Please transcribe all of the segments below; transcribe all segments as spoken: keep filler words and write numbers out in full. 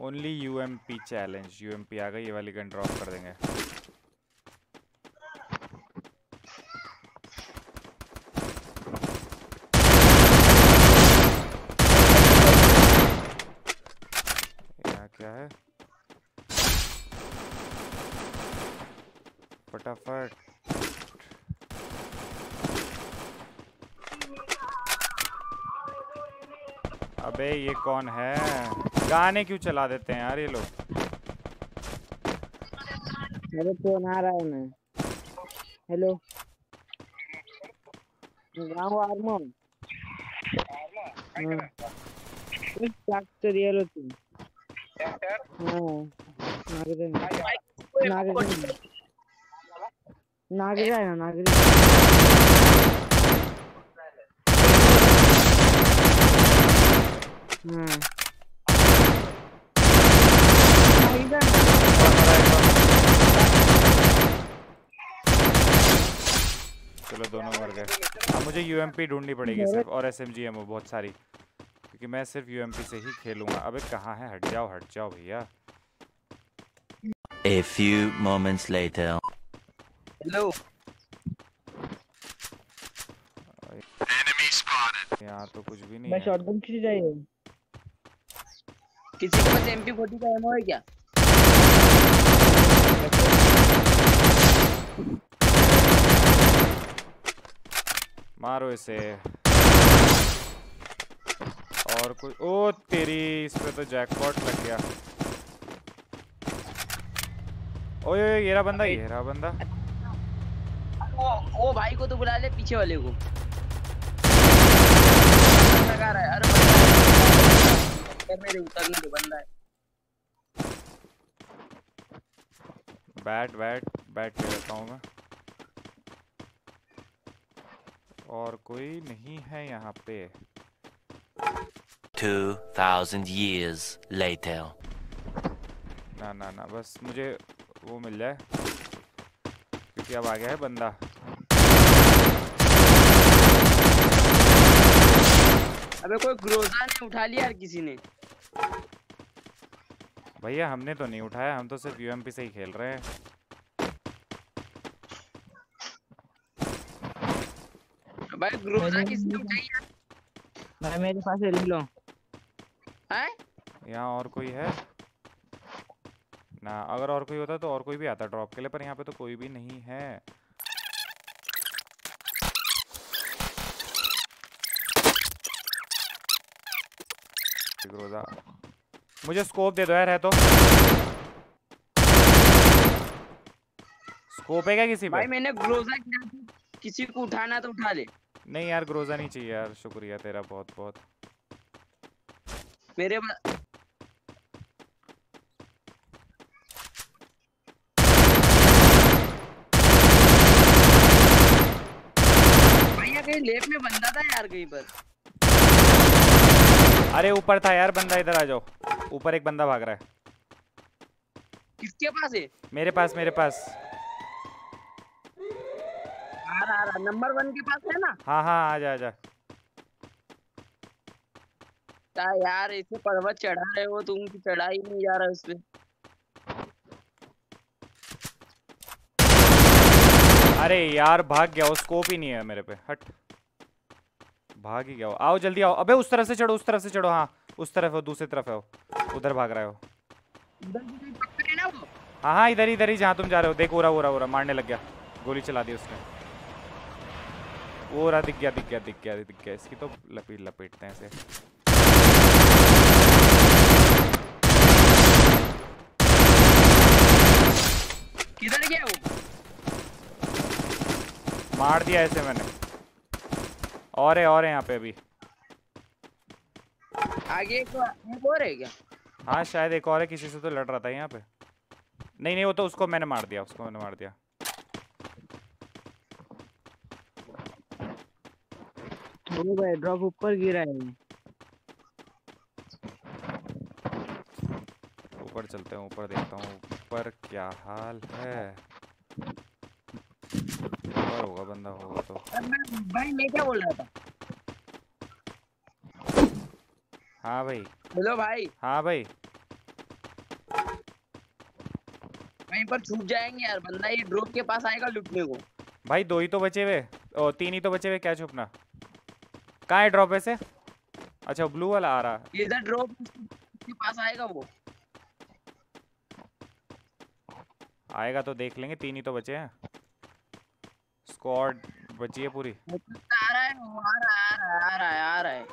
Only UMP challenge. UMP आ गई, ये वाली गन ड्रॉप कर देंगे। यहाँ क्या है? फटाफट। अबे ये कौन है? गाने क्यों चला देते हैं यार ये लोग? मेरे फोन आ रहा है मैं। हेलो गाँव आर्मो ट्रैक्टर ये लो तुम। हाँ नागरे नागरे नागरे है ना नागरे। हाँ चलो दोनों मर गए। अब मुझे यूएमपी ढूंढनी पड़ेगी सिर्फ, और एसएमजी एमओ बहुत सारी, क्योंकि मैं सिर्फ यूएमपी से ही खेलूंगा। अबे कहाँ है? हट जाओ हट जाओ भैया। A few moments later. Hello यहाँ तो कुछ भी नहीं मैं है। शॉटगन किसी चाहिए? किसी के पास एम पी फोर्टी का एमओ है क्या? मारो इसे। और कोई? ओ तेरी, इस पे तो जैकपॉट लग गया। ओए ओए ये रहा बंदा, ये रहा बंदा। वो वो भाई को तो बुला ले, पीछे वाले को लगा रहा है। अरे मेरे उतरने दो, बंदा है। बैट बैट बैट ले लेता हूँ मैं। और कोई नहीं है यहाँ पे। Two thousand years later. ना ना ना, बस मुझे वो मिल जाए, क्योंकि अब आ गया है बंदा। अबे कोई ग्रोजा ने उठा लिया यार किसी ने। भैया हमने तो नहीं उठाया, हम तो सिर्फ यूएमपी से ही खेल रहे हैं। भाई ग्रोजा किसने उठाई यार? भाई मेरे पास है, ले लो। हैं? यहाँ और कोई है ना? अगर और कोई होता तो और कोई भी आता ड्रॉप के लिए, पर यहाँ पे तो कोई भी नहीं है। ग्रोजा, मुझे स्कोप दे दो यार, है तो। स्कोप है क्या किसी पे? भाई मैंने ग्रोजा किया, किसी को उठाना तो उठा ले। नहीं यार ग्रोजा नहीं चाहिए यार, शुक्रिया तेरा बहुत बहुत। मेरे पास भैया कहीं लेप में बंदा था यार कहीं पर। अरे ऊपर था यार बंदा, इधर आ जाओ। ऊपर एक बंदा भाग रहा है। किसके पास है? मेरे पास मेरे पास। आ रहा आ रहा, नंबर वन के पास है ना? हाँ हाँ आजा आजा। क्या यार इसे पर्वत चढ़ा रहे हो तुम, की चढ़ा ही नहीं जा रहा उसपे। अरे यार भाग गया, वो स्कोप ही नहीं है मेरे पे। हट, भाग ही गया। आओ जल्दी आओ। अबे उस तरफ से चढ़ो, उस तरफ से चढ़ो। हाँ उस तरफ हो, दूसरी तरफ है वो, उधर भाग रहा है वो। है ना वो? हाँ हाँ इधर इधर ही जहाँ तुम जा रहे हो। देख उरा उरा उरा मारने लग गया, गोली चला दी उसने। वो रहा, दिख गया दिख गया दिख गया दिख गया। इसकी तो लपेट लपेटते हैं ऐसे। किधर गया वो? मार दिया ऐसे मैंने। और है और है यहाँ पे अभी। आगे एक एक और है क्या? हाँ शायद एक और है, किसी से तो लड़ रहा था यहाँ पे। नहीं नहीं वो तो उसको मैंने मार दिया, उसको मैंने मार दिया। वो भाई ड्रॉप ऊपर गिरा है। ऊपर चलते हैं, ऊपर देखता हूँ ऊपर क्या हाल है। ऊपर होगा बंदा, होगा तो। भाई मैं क्या बोल रहा था? हाँ भाई। हेलो भाई। हाँ भाई। वहीं पर छूट जाएंगे यार, बंदा ये ड्रॉप के पास आएगा लूटने को। भाई दो ही तो बचे हुए, ओ तीन ही तो बचे हुए, क्या छुपना। कहाँ है ड्रॉप ऐसे? अच्छा ब्लू वाला आ रहा है। इधर ड्रॉप के पास आएगा वो। आएगा तो देख लेंगे, तीन ही तो बचे हैं, स्क्वाड बची है पूरी। आ रहा है वो, आ रहा है आ रहा है आ रहा है।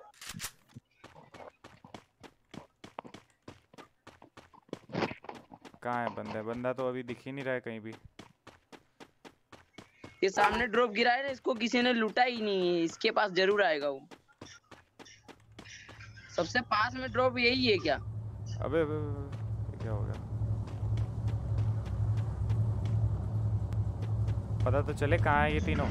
कहाँ है बंदा? बंदा तो अभी दिख ही नहीं रहा है कहीं भी। ये सामने ड्रॉप गिरा है ना, इसको किसी ने लूटा ही नहीं है, इसके पास जरूर आएगा वो। सबसे पास में ड्रॉप यही है क्या? अबे अबे, अबे, क्या हो गया? पता तो चले कहाँ है ये तीनों।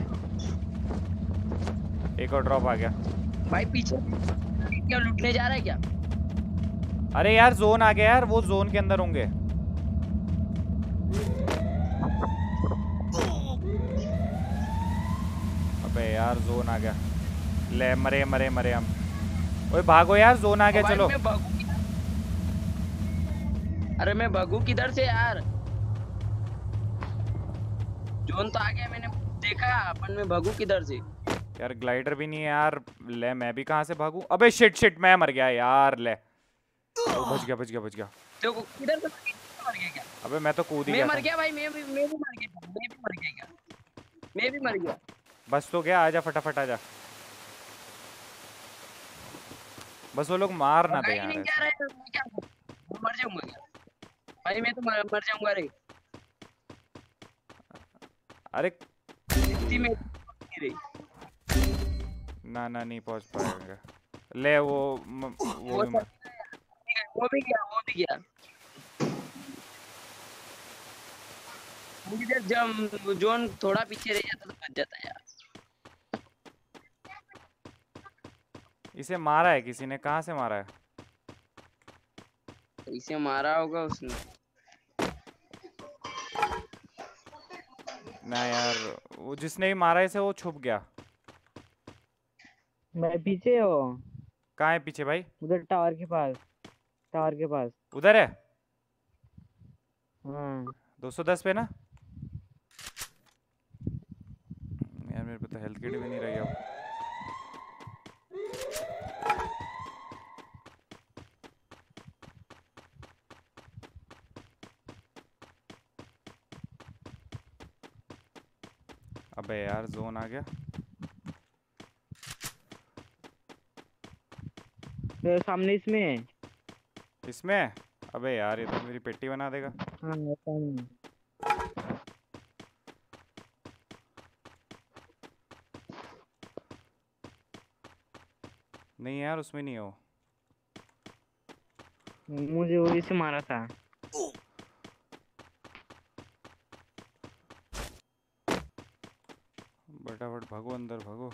एक और ड्रॉप आ गया। भाई पीछे क्या लूटने जा रहा है क्या? अरे यार जोन आ गया यार, वो जोन के अंदर होंगे। अबे यार जोन आ गया, ले मरे मरे मरे हम। ओए भागो यार, जोन आ गया, चलो। मैं भागू किधर? अरे मैं भागू किधर से यार? जोन तो आ गया, मैंने देखा, अपन में भागू किधर से? यार ग्लाइडर भी नहीं है यार, ले मैं भी कहाँ से भागूं? अबे शिट शिट, मैं मर गया यार, ले बच गया बच गया बच गया। तो किधर से मर गया क्या? अबे मैं तो कूद ही मैं गया मर था। गया भाई, मैं भी मैं भी मर गया, मैं भी मर गया क्या? मैं भी मर गया। बस तो क्या, आजा फटाफट आजा। बस वो लोग मार ना दे नहीं यार। क्या रहा है, मैं क्या मैं मर जाऊंगा क्या? भाई मैं तो मर, मर जाऊंगा रे। अरे इतनी में रे। ना ना नहीं पहुंच पाएगा। ले वो म, वो, वो, भी मर- वो भी गया, वो भी गया। मुझे जब जोन थोड़ा पीछे रह जाता तो बच जाता यार। इसे मारा है किसी ने, कहाँ से मारा है? इसे मारा होगा उसने। ना यार, वो जिसने भी मारा इसे वो छुप गया। मैं पीछे हो, कहाँ है पीछे भाई? उधर टावर के पास, टावर के पास। उधर है हाँ दो सौ दस पे ना। यार मेरे पे तो हेल्थ किट भी नहीं रही अब। अबे यार जोन आ गया। तो सामने इसमें है। इसमें? अबे यार ये तो मेरी पेटी बना देगा। हाँ सामने। नहीं यार उसमें नहीं हो। मुझे वही से मारा था। फटाफट भागो, अंदर भागो।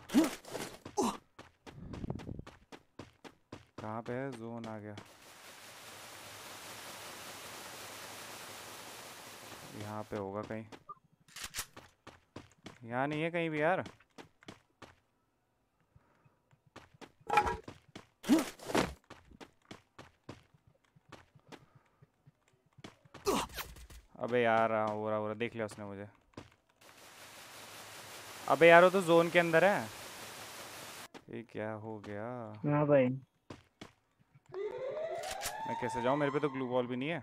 कहाँ पे है? जोन आ गया। यहाँ पे होगा कहीं। यहाँ नहीं है कहीं भी यार। अबे यार हाँ, हो रहा हो रहा, देख लिया उसने मुझे। अबे यार वो तो जोन के अंदर है। ये क्या हो गया? हाँ भाई। मैं कैसे जाऊँ? मेरे पे तो ग्लू बॉल भी नहीं है।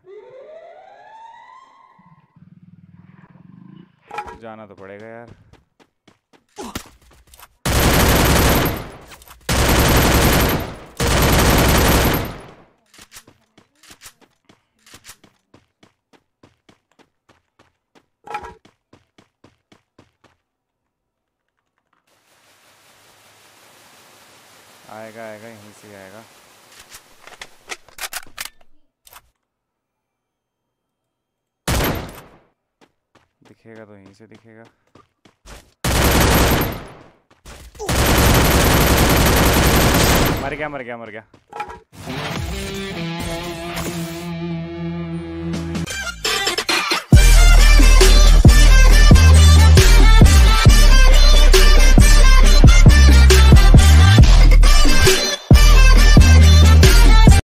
जाना तो पड़ेगा यार। आएगा आएगा, यहीं से आएगा। दिखेगा तो यहीं से दिखेगा। मर गया मर गया मर गया।